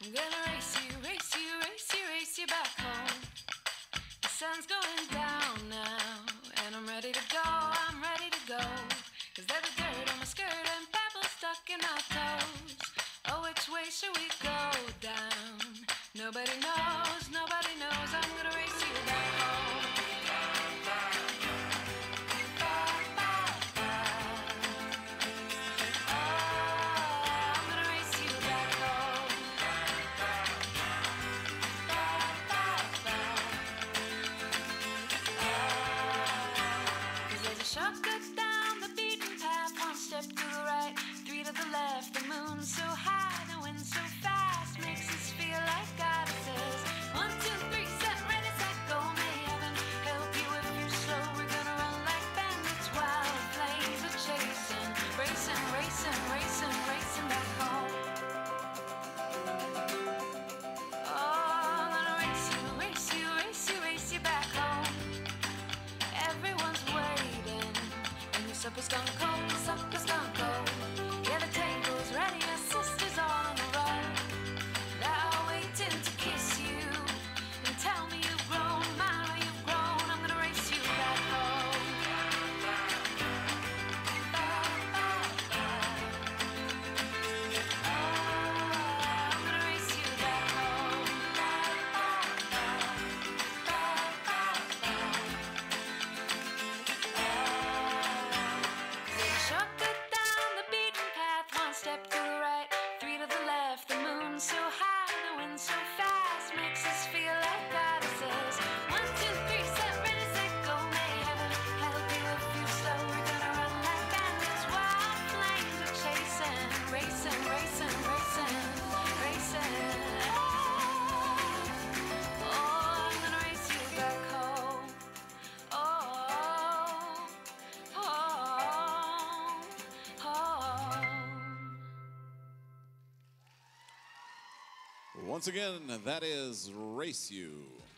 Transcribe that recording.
I'm gonna race you, race you, race you, race you back home. The sun's going down now, and I'm ready to go, I'm ready to go. Cause there's dirt on my skirt and pebbles stuck in my toes. Oh, which way should we go down? Nobody knows, nobody knows. I'm gonna race you back home. Shortcut down the beaten path, one step to the right, three to the left. The moon's so high, the wind's so fast, makes us feel like goddesses. 1, 2, 3, set, ready, set, go. May heaven help you if you're slow. We're gonna run like bandits, wild flames are chasing, racing, racing, racing, racing back home. Oh, I'm gonna race you, race you, race you, race you back home. Everyone's waiting, and your supper's gone cold, your supper's gone cold. Yeah, the table's ready, your sister's all on the road. They're waiting to kiss you and tell me you've grown, my, you've grown. I'm gonna race you back home. I'm gonna race you back home. Shortcut down the beaten path, one step to the right, three to the left. The moon's so high, the wind's so fast, makes us feel like goddesses. 1, 2, 3, set, ready, set, go. May heaven help you if you're slow. We're gonna run like bandits, wild flames are chasing, racing, racing, racing, racing. Oh, I'm gonna race you back home. Oh, Once again, that is Race You.